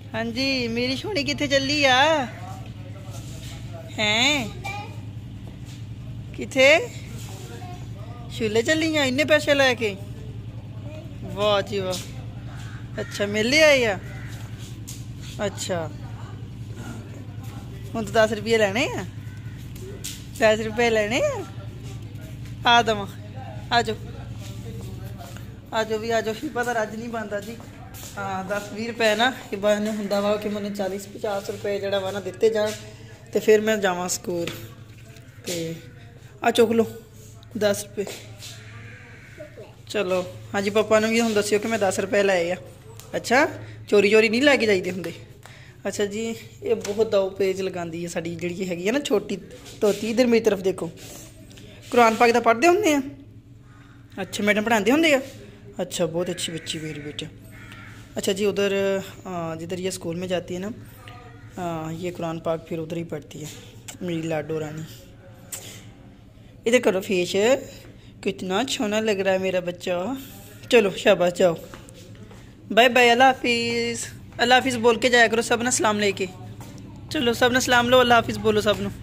हाँ जी, मेरी सोनी किथे चली आ हैं? किथे छूले चली आ इन्ने पैसे लैके? वाह जी वाह। अच्छा मेले आई आ। अच्छा हूँ तो 10 रुपये लैने आ। 10 रुपये लैने आ दवा। आ जाओ आ जाओ भी आ जाओ। शिपा तो रज नहीं बनता जी। हाँ 10-20 रुपए ना कि बने होंगे वा कि मैंने 40-50 रुपए जरा वा ना दिते जान तो फिर मैं जावा स्कूल। तो आ चुक लो 10 रुपये। चलो हाँ जी पापा ने भी हम दस्यो कि मैं 10 रुपए लाए आ। अच्छा चोरी चोरी नहीं लैके जाइए होंगे। अच्छा जी ये बहुत दाऊ पेज लगाती है साड़ी जी हैगी ना छोटी धोती। इधर मेरी तरफ देखो कुरान पाक दा पढ़ते होंगे आ। अच्छा मैडम पढ़ाते होंगे आ। अच्छा बहुत अच्छी बच्ची मेरी बेटा। अच्छा जी उधर जिधर ये स्कूल में जाती है ना ये कुरान पाक फिर उधर ही पढ़ती है मेरी लाडो रानी। इधर करो फेस कितना छोना लग रहा है मेरा बच्चा। चलो शाबाश जाओ बाय बाय अल्लाह हाफिज़। अल्लाह हाफिज़ बोल के जाया करो सब ना सलाम लेके। चलो सब ने सलाम लो अल्लाह हाफिज़ बोलो सब नो।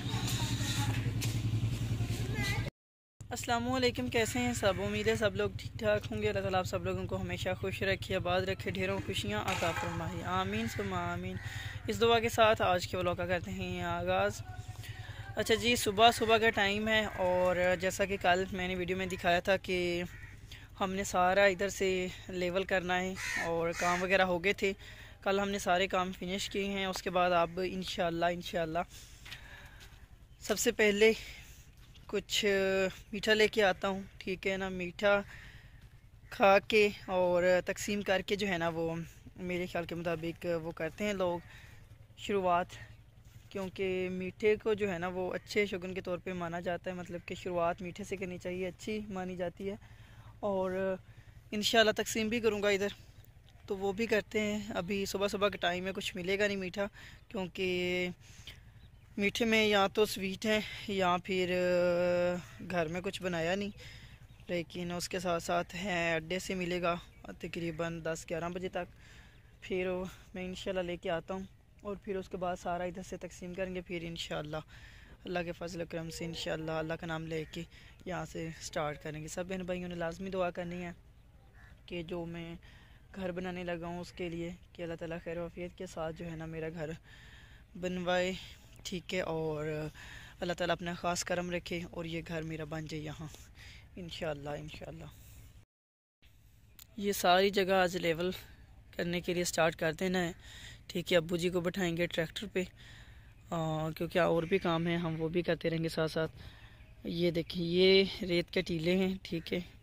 अस्सलाम वालेकुम कैसे हैं सब? उम्मीद है सब लोग ठीक ठाक होंगे। अल्लाह ताला आप सब लोगों को हमेशा खुश रखे आबाद रखे ढेरों खुशियाँ अता फरमाए आमीन सुम्मा आमीन। इस दुआ के साथ आज के व्लॉग का करते हैं आगाज़। अच्छा जी सुबह सुबह का टाइम है और जैसा कि कल मैंने वीडियो में दिखाया था कि हमने सारा इधर से लेवल करना है और काम वगैरह हो गए थे। कल हमने सारे काम फिनिश किए हैं। उसके बाद अब इंशाल्लाह सबसे पहले कुछ मीठा लेके आता हूँ। ठीक है ना मीठा खा के और तकसीम करके जो है ना वो मेरे ख्याल के मुताबिक वो करते हैं लोग शुरुआत। क्योंकि मीठे को जो है ना वो अच्छे शगुन के तौर पे माना जाता है। मतलब कि शुरुआत मीठे से करनी चाहिए अच्छी मानी जाती है। और इंशाल्लाह तकसीम भी करूँगा इधर तो वो भी करते हैं। अभी सुबह सुबह का टाइम है कुछ मिलेगा नहीं मीठा क्योंकि मीठे में या तो स्वीट है या फिर घर में कुछ बनाया नहीं। लेकिन उसके साथ साथ है अड्डे से मिलेगा तकरीबन 10-11 बजे तक। फिर मैं इंशाल्लाह लेके आता हूँ और फिर उसके बाद सारा इधर से तकसीम करेंगे। फिर इंशाल्लाह अल्लाह के फजल करम से इंशाल्लाह अल्लाह का नाम लेके यहाँ से स्टार्ट करेंगे। सब बहन भाइयों ने लाजमी दुआ करनी है कि जो मैं घर बनाने लगा हूँ उसके लिए कि अल्लाह ताला खैर वफ़ियत के साथ जो है ना मेरा घर बनवाए। ठीक है और अल्लाह ताला अपना ख़ास करम रखे और ये घर मेरा बन जाए यहाँ इंशाल्लाह। ये सारी जगह आज लेवल करने के लिए स्टार्ट कर देना है। ठीक है अब्बू जी को बैठाएंगे ट्रैक्टर पे क्योंकि और भी काम है हम वो भी करते रहेंगे साथ साथ। ये देखिए ये रेत के टीले हैं। ठीक है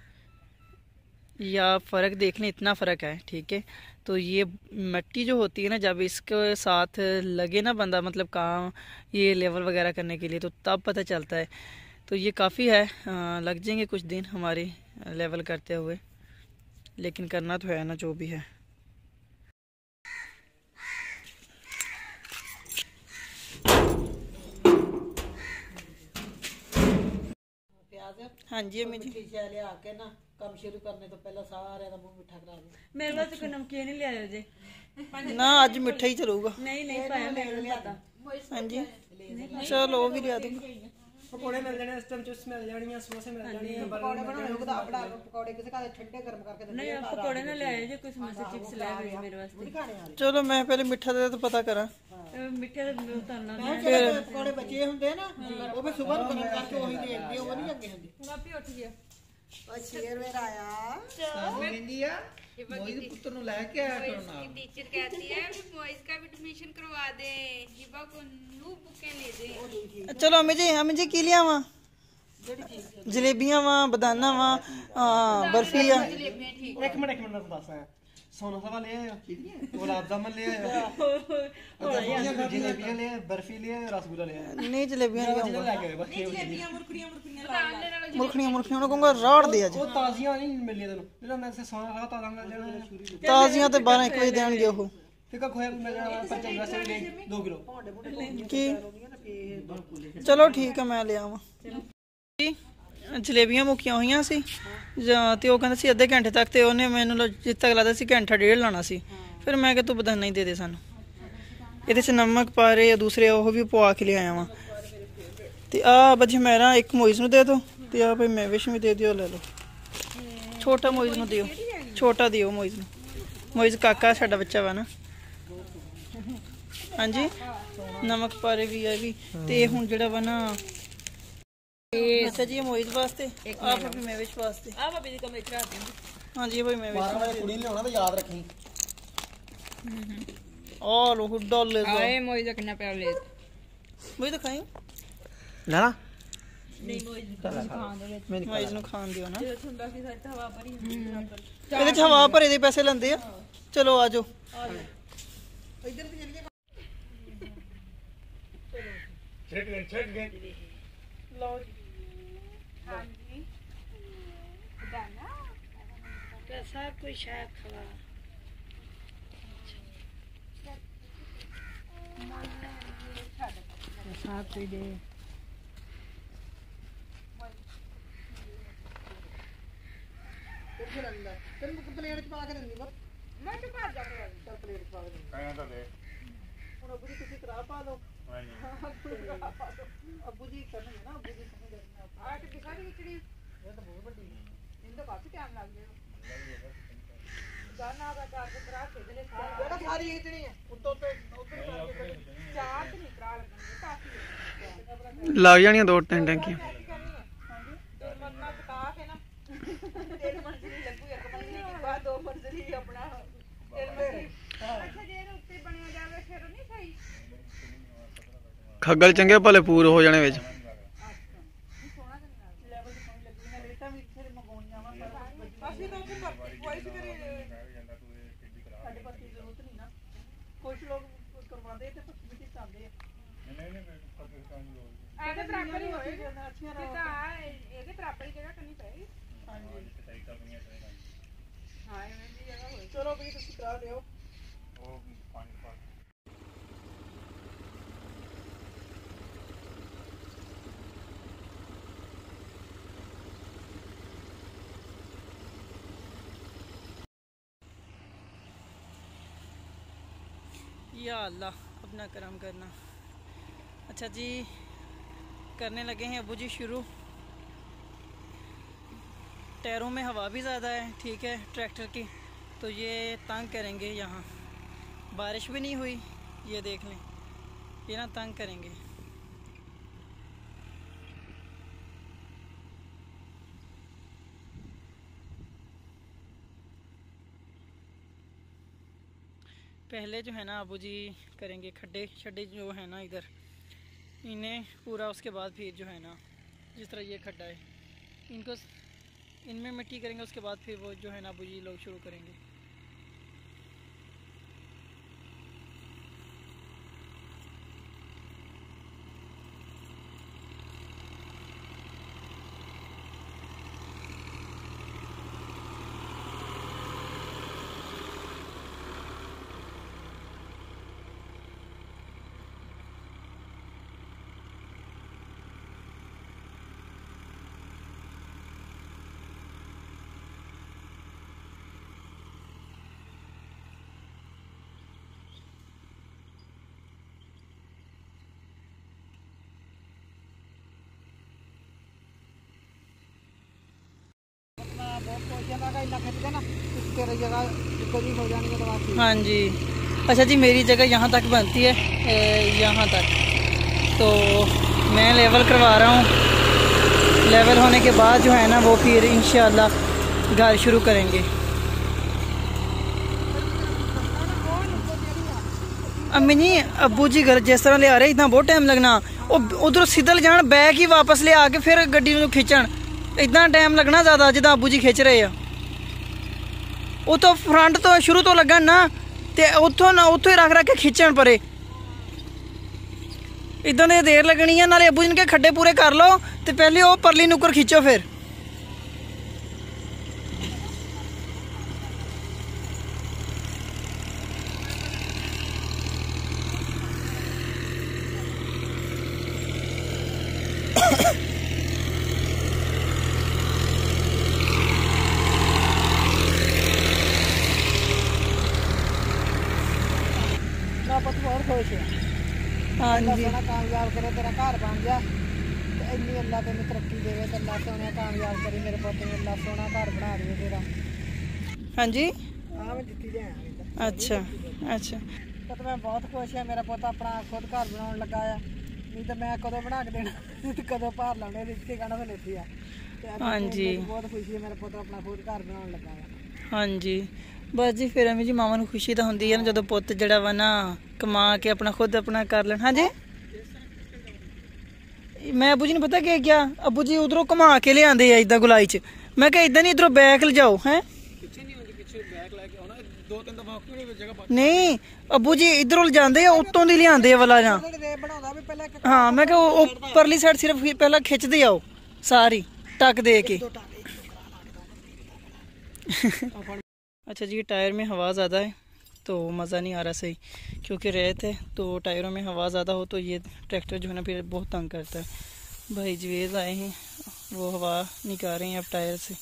या फ़र्क देख लें इतना फ़र्क है। ठीक है तो ये मिट्टी जो होती है ना जब इसके साथ लगे ना बंदा मतलब काम ये लेवल वगैरह करने के लिए तो तब पता चलता है। तो ये काफ़ी है लग जाएंगे कुछ दिन हमारे लेवल करते हुए लेकिन करना तो है ना जो भी है। हाँ जी अम्मी जी काम शुरू करने तो पहले सारे का मुंह मीठा करा दो। मेरे वास्ते कोई नमकीन नहीं लिया जे ना अज मिठा ही चलूगा। नहीं पाया मेरे नहीं पता। हाँ जी चलो वो भी लिया दूंगा। पकोड़े मिल जाने इस टाइम चिप्स मिल जानी समोसे मिल जाने पकोड़े बनाओगे तो अपना पकोड़े किसी का ठंडे गर्म करके नहीं आप पकोड़े ना ले आए जे कोई समोसे चिप्स ले आए मेरे वास्ते। चलो मैं पहले मिठा दे तो पता करा मिठे दा उतारना फिर पकोड़े बचे होंगे ना वो भी सुबह गर्म करके वही दे दिए वो नहीं लगे होंगे। आप ही उठ गया और शेर मेरा आया इंडिया मोइज पुत्र नु लेके आया करो ना। टीचर कहती है मोइज का भी एडमिशन करवा दे हिबा को न्यू बुकें ले दे। चलो अम्मी जी की लिया वा जलेबियां वा बदाना वा बर्फी आ। एक मिनट मैं बता सोना सवा ले आया गुलाब जामुन ले आया जलेबियां ले बर्फी ले रसगुल्ला ले आया। नहीं जलेबियां नहीं जलेबियां मुरखियां कहूंगा राड़ दिया जी। वो ताजियां नहीं मिली तेन जेड़ा मैं से सोना लगा ताजा मिल जाना ताजियां तो 12-1 बजे देंगे वो फिका खोया मिल जाना 50 ले 2 किलो की। चलो ठीक है मैं ले आवा जी। जलेबियां मुक्कियां हुई सी तो वह कहता अद्धे घंटे तक तो उन्हें मैनू जित तक लगता घंटा डेढ़ लाना सी फिर मैं तू बदाना ही दे दे सानू ਇਹਦੇ ਚ ਨਮਕ ਪਾ ਰਹੇ ਆ ਦੂਸਰੇ ਉਹ ਵੀ ਪਵਾ ਕੇ ਲਿਆਇਆ ਵਾਂ ਤੇ ਆ ਬੱਚੇ ਮੇਰਾ ਇੱਕ ਮੋਇਜ਼ ਨੂੰ ਦੇ ਦਿਓ ਤੇ ਆ ਭਈ ਮੈਵਿਸ਼ ਵੀ ਦੇ ਦਿਓ ਲੈ ਲਓ ਛੋਟਾ ਮੋਇਜ਼ ਨੂੰ ਦਿਓ ਛੋਟਾ ਦਿਓ ਮੋਇਜ਼ ਨੂੰ ਮੋਇਜ਼ ਕਾਕਾ ਸਾਡਾ ਬੱਚਾ ਵਾ ਨਾ ਹਾਂਜੀ ਨਮਕ ਪਾ ਰਹੇ ਵੀ ਆ ਵੀ ਤੇ ਹੁਣ ਜਿਹੜਾ ਵਾ ਨਾ ਅੱਛਾ ਜੀ ਮੋਇਜ਼ ਵਾਸਤੇ ਆ ਭਈ ਮੈਵਿਸ਼ ਵਾਸਤੇ ਆ ਭਾਬੀ ਦੀ ਕਮਰੇ ਚ ਰੱਖ ਦਿੰਦੀ ਹਾਂਜੀ ਭਈ ਮੈਵਿਸ਼ ਕੁੜੀ ਲਿਆਉਣਾ ਤਾਂ ਯਾਦ ਰੱਖੀ ਆ ਲੋ ਡਾਲੇ ਆਏ ਮੋਈ ਦਾ ਕਿੰਨਾ ਪਿਆਰ ਲੈ ਮੋਇਜ਼ ਦਿਖਾਈ ਲੈਣਾ ਨਹੀਂ ਮੋਈ ਖਾਣ ਦੇ ਵਿੱਚ ਮੋਇਜ਼ ਨੂੰ ਖਾਣ ਦਿਓ ਨਾ ਜਦੋਂ ਹੁੰਦਾ ਸੀ ਸਾਡਾ ਹਵਾ ਭਰੀ ਹੁੰਦੀ ਸੀ ਇਹਦੇ ਚ ਹਵਾ ਭਰੇ ਦੇ ਪੈਸੇ ਲੈਂਦੇ ਆ ਚਲੋ ਆਜੋ ਇੱਧਰ ਤੇ ਚਲੀਏ ਛੱਡ ਗਏ ਲਓ ਹਾਂਜੀ ਬਦਾਨਾ कैसा कोई शायद खवा ਸਾਥ ਕੋਈ ਦੇ ਤੈਨੂੰ ਪਲੇਟ ਚ ਪਾ ਕੇ ਦਿੰਦੀ ਬਸ ਮੈਂ ਤੇ ਭੱਜ ਜਾ ਕੇ ਚੱਲ ਪਲੇਟ ਚ ਪਾ ਕੇ ਦਿੰਦੀ ਕਹਿਣਾ ਤਾਂ ਦੇ ਹੁਣ ਅੱਬੂ ਜੀ ਤੁਸੀਂ ਕਰਾ ਪਾ ਲਓ ਨਹੀਂ ਅੱਬੂ ਜੀ ਕਰਨਗੇ ਨਾ ਅੱਬੂ ਜੀ ਸਮਝ ਕਰਨਾ ਆ ਕੇ ਦਿਖਾ ਦੀ ਕਿਹੜੀ ਇਹ ਤਾਂ ਬਹੁਤ ਵੱਡੀ ਇਹਦਾ ਕਾਫੀ ਟਾਈਮ ਲੱਗ ਜਾਏਗਾ ਗਾਣਾ ਦਾ ਚਾਰਜ ਕਰਾ ਕੇ ਦੇ ਜਿਹੜਾ ਸਾਰੀ ਖਿੱਚਣੀ ਹੈ ਉੱਤੋਂ ਉੱਤੇ ਉੱਧਰ ਕਰਕੇ ਚਾਰਜ ਨਹੀਂ ਕਰਾ ਲੱਗਣਗੇ ਕਾਫੀ ਲੱਗ ਜਾਣੀਆਂ 2-3 ਟੈਂਕੀਆਂ ਤੇਲ ਮਰਨਾ ਬਤਾ ਕੇ ਨਾ ਤੇਲ ਮੰਜ਼ਲੀ ਲੱਗੂ ਇੱਕ ਮੰਜ਼ਲੀ ਕੇ ਬਾਅਦ ਦੋ ਮੰਜ਼ਲੀ ਆਪਣਾ ਤੇਲ ਮੰਜ਼ਲੀ ਅੱਛਾ ਜੇ ਇਹਦੇ ਉੱਤੇ ਬਣਿਆ ਜਾਵੇ ਫਿਰ ਨਹੀਂ ਸਹੀ ਖੱਗਲ ਚੰਗੇ ਭਲੇ ਪੂਰ ਹੋ ਜਾਣੇ ਵਿੱਚ ਸੋਹਣਾ ਤੇ ਲੈਵਲ ਦੀ ਪਾਣੀ ਲੱਗੀ ਨਾ ਰੇਟਾਂ ਵੀ ਇੱਥੇ ਮੰਗਾਉਣੀਆਂ ਵਾ ਅਸੀਂ ਤਾਂ ਉੱਥੇ ਭਰਤੀ ਕੋਈ ਵੀ ਕਰੇ ਸਾਡੇ ਪਾਸ ਦੀ ਜ਼ਰੂਰਤ ਨਹੀਂ ਨਾ ਕੁਝ ਲੋਕ ਕਰਵਾਉਂਦੇ ਤੇ ਪੱਕੀ ਵੀ ਚਾਹੁੰਦੇ ਆ ਇਹਦੇ ਬਰਾਬਰ ਹੀ ਹੋਏ ਅੱਛੀਆਂ ਜਿੱਦਾਂ ਇਹਦੇ ਬਰਾਬਰ ਹੀ ਜਗ੍ਹਾ ਕਰਨੀ ਪਏਗੀ ਹਾਂਜੀ ਹਾਂ ਐਵੇਂ ਦੀ ਜਗ੍ਹਾ ਹੋਏ ਚਲੋ ਵੀ ਤੁਸੀਂ ਕਰਾ ਲਿਓ ਉਹ ਪਾਣੀ ਪਾ या अल्लाह अपना करम करना। अच्छा जी करने लगे हैं अबू जी शुरू। टायरों में हवा भी ज़्यादा है, ठीक है, ट्रैक्टर की, तो ये तंग करेंगे। यहाँ बारिश भी नहीं हुई, ये देख लें, ये ना तंग करेंगे। पहले जो है ना अबू जी करेंगे खड्डे शड्डे जो है ना इधर, इन्हें पूरा, उसके बाद फिर जो है ना जिस तरह ये खड्डा है इनको इनमें मिट्टी करेंगे, उसके बाद फिर वो जो है ना अबू जी लोग शुरू करेंगे। हाँ जी। अच्छा जी मेरी जगह यहाँ तक बनती है, यहाँ तक, तो मैं लेवल करवा रहा हूँ। लेवल होने के बाद जो है ना वो फिर इंशाल्लाह घर शुरू करेंगे। अम्मी जी अबू जी घर जिस तरह ले आ रहे इतना बहुत टाइम लगना, उधर सीधल जान बैग ही वापस ले आके फिर गड्डी में खिंचन, इतना टाइम लगना ज़्यादा जिदा अबू जी खिंच रहे हैं। वो तो फ्रंट तो शुरू तो लगन ना, ते उतो ना उतो ही रख रख के खिंचन परे, इदा ने देर लगनी है। नाले अबू जी के खड्डे पूरे कर लो तो पहले वो परली नुक्कर खिंचो फिर। हाँ अल्लाह जी सोना कामयाब करे तेरा घर बन जा ते इन्नी अल्लाह तेन तरक्की देवे ते अल्लाह सोना कामयाब करे मेरे पुत्त ने अल्लाह सोना घर बना देवे तेरा। हाँ जी हाँ मैं जित्ती दे आया अच्छा अच्छा तो मैं बहुत खुश हाँ मेरा पुत्त अपना खुद घर बनाने लगा आ नहीं तो मैं कदों बना के देना कदों भार लाने इतने कहना मैं लेती आ हाँ जी बहुत खुशी है मेरा पुत्त अपना खुद घर बनाने लगा आ। हाँ जी बस जी फिर अम्मी जी मावां नूं खुशी तो होंदी है ना जो पुत्त जिहड़ा वा ना कमा के अपना खुद अपना कर लेन। हाँ जी मैं अबू जी ने पता क्या अबू जी उधरों घुमा के ले आंदे आ इदा गुलाई च मैं कहा इदा नहीं इधरों बैक ले जाओ हैं नहीं अबू जी इधरों जाते उत्तों दी लियाते वाला जा हाँ मैं कहा परली साइड सिर्फ पहला खिंचते आओ सारी टक दे के अच्छा जी टायर में हवा ज़्यादा है तो मज़ा नहीं आ रहा सही क्योंकि रेत है तो टायरों में हवा ज़्यादा हो तो ये ट्रैक्टर जो है ना फिर बहुत तंग करता है। भाई जवेद आए हैं वो हवा निकाल रहे हैं अब टायर से।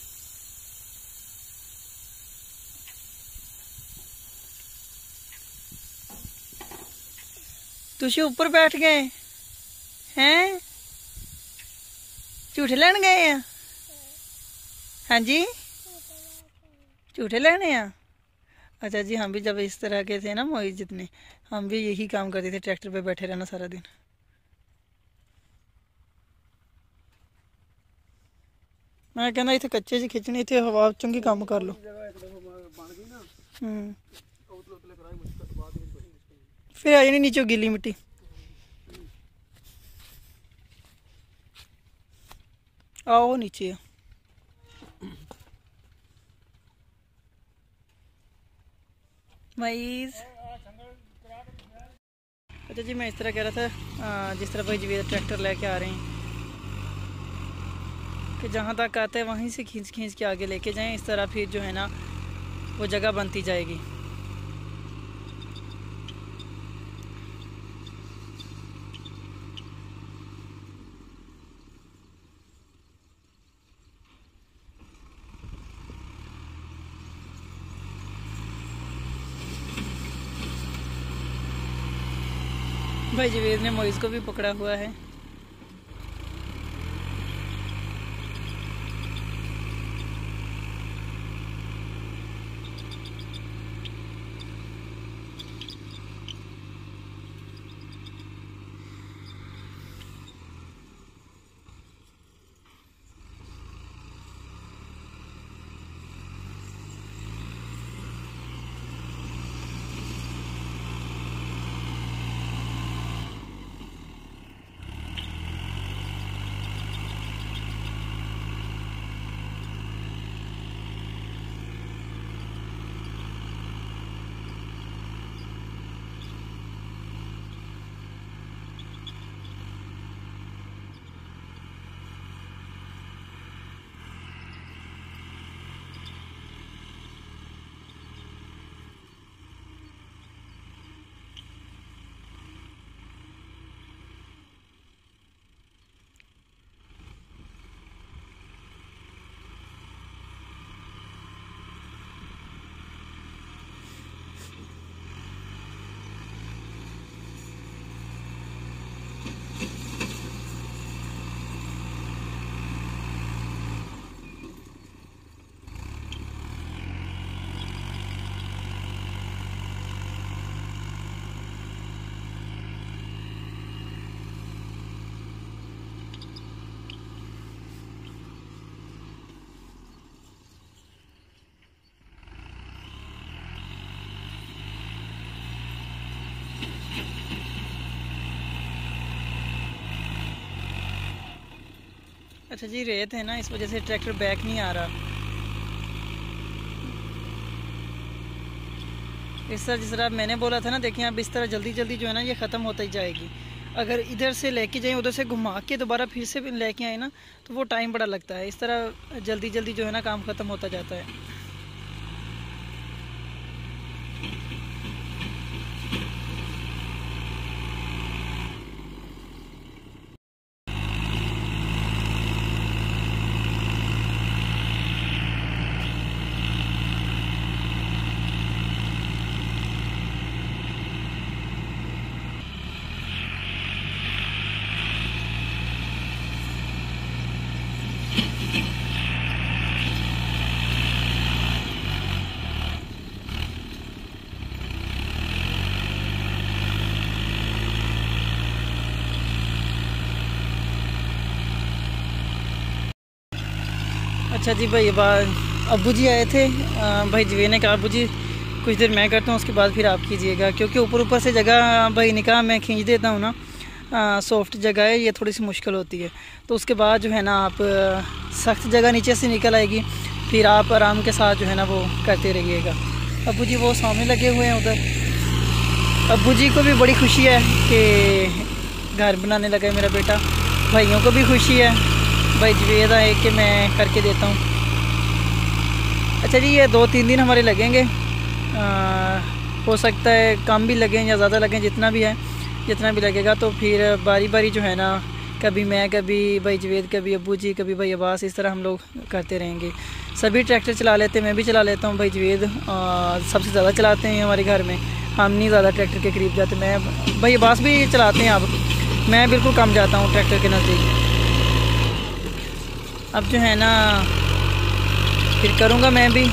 तुझे ऊपर बैठ गए हैं झूठे लैन गए हैं। हाँ जी झूठे लेने हैं। अच्छा जी हम भी जब इस तरह के थे ना मोहित जितने हम भी यही काम करते थे ट्रैक्टर पे बैठे रहना सारा दिन। मैं कहना इतने कच्चे जी खिंचनी इतने हवा चंगी काम कर लो। फिर आ जानी नीचे गीली मिट्टी। आओ नीचे मईज़। अच्छा जी मैं इस तरह कह रहा था जिस तरह भाई जवेद ट्रैक्टर लेके आ रहे हैं कि जहाँ तक आते हैं वहीं से खींच खींच के आगे लेके जाएं इस तरह फिर जो है ना वो जगह बनती जाएगी। भाई जवेद ने मोइज़ को भी पकड़ा हुआ है। अच्छा जी रेत है ना इस वजह से ट्रैक्टर बैक नहीं आ रहा। इस तरह जिस तरह मैंने बोला था ना देखिए अब इस तरह जल्दी जल्दी जो है ना ये ख़त्म होता ही जाएगी। अगर इधर से लेके जाएं उधर से घुमा के दोबारा फिर से लेके आए ना तो वो टाइम बड़ा लगता है। इस तरह जल्दी जल्दी जो है ना काम ख़त्म होता जाता है। अच्छा जी भाई, अब्बू जी आए थे। भाई जवेद ने कहा अब्बू जी कुछ देर मैं करता हूँ, उसके बाद फिर आप कीजिएगा, क्योंकि ऊपर ऊपर से जगह भाई निकाह मैं खींच देता हूँ ना, सॉफ्ट जगह है, ये थोड़ी सी मुश्किल होती है। तो उसके बाद जो है ना आप सख्त जगह नीचे से निकल आएगी, फिर आप आराम के साथ जो है ना वो करते रहिएगा। अब्बू जी वो सामने लगे हुए हैं उधर। अब्बू जी को भी बड़ी खुशी है कि घर बनाने लगा है मेरा बेटा, भाइयों को भी खुशी है, भाई जवेद आए कि मैं करके देता हूँ। अच्छा जी, ये 2-3 दिन हमारे लगेंगे, हो सकता है कम भी लगें या ज़्यादा लगें, जितना भी है, जितना भी लगेगा। तो फिर बारी बारी जो है ना, कभी मैं, कभी भाई जवेद, कभी अब्बू जी, कभी भाई अब्बास, इस तरह हम लोग करते रहेंगे। सभी ट्रैक्टर चला लेते हैं, मैं भी चला लेता हूँ, भाई जवेद सबसे ज़्यादा चलाते हैं हमारे घर में, हम नहीं ज़्यादा ट्रैक्टर के करीब जाते। मैं, भाई अब्बास भी चलाते हैं, अब मैं बिल्कुल कम जाता हूँ ट्रैक्टर के नज़दीक। अब जो है ना फिर करूँगा मैं भी।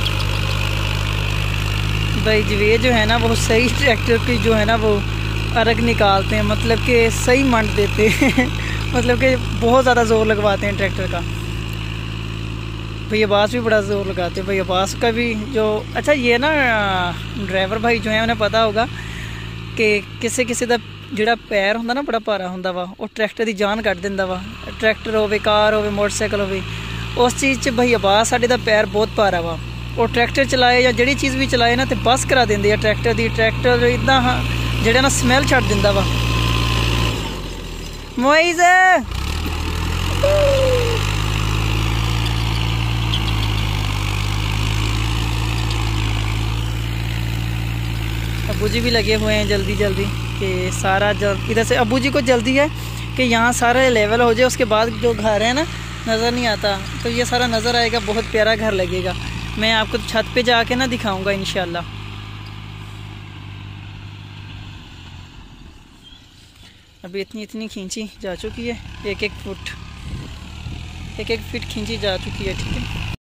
भाई जवेद जो है ना वो सही ट्रैक्टर की जो है ना वो अर्ग निकालते हैं, मतलब कि सही मंड देते हैं मतलब कि बहुत ज़्यादा ज़ोर लगवाते हैं ट्रैक्टर का। भैया बास भी बड़ा ज़ोर लगाते हैं, भैया बास का भी जो। अच्छा ये ना ड्राइवर भाई जो है उन्हें पता होगा कि किसी किसी का ਜਿਹੜਾ पैर होंगे ना बड़ा भारा होंगे वा, वो ट्रैक्टर की जान कट दिंदा वा। ट्रैक्टर होवे, कार होवे, मोटरसाइकिल होवे, उस चीज़ च भई आवाज़ साडे दा पैर बहुत भारा वा। वो ट्रैक्टर चलाए या जिहड़ी चीज़ भी चलाए ना, तो बस करा देंदे आ ट्रैक्टर दी। ट्रैक्टर इदा जिहड़ा ना स्मैल छड्ड दिंदा वा। मोइज़ अब्बू जी भी लगे हुए हैं जल्दी जल्दी कि सारा इधर से। अब्बू जी को जल्दी है कि यहाँ सारा लेवल हो जाए, उसके बाद जो घर है ना नज़र नहीं आता, तो ये सारा नज़र आएगा, बहुत प्यारा घर लगेगा। मैं आपको छत पे जाके ना दिखाऊंगा इंशाल्लाह। अभी इतनी खींची जा चुकी है, 1-1 फुट खींची जा चुकी है, ठीक है।